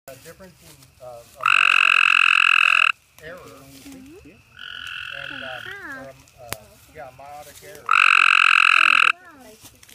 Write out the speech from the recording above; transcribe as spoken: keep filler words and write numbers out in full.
A difference in uh, a meiotic uh, error mm-hmm. and um, um, uh, yeah, meiotic error.